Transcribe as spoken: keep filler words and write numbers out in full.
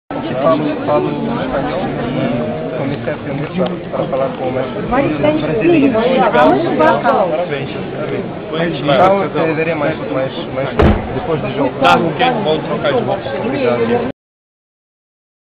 Falo, falo espanhol e comecei a aprender para falar com o mestre brasileiro. Parabéns, parabéns. Então, eu te verei mais, mais, mais depois do jogo. Tá, ok, vou trocar de volta. Obrigado.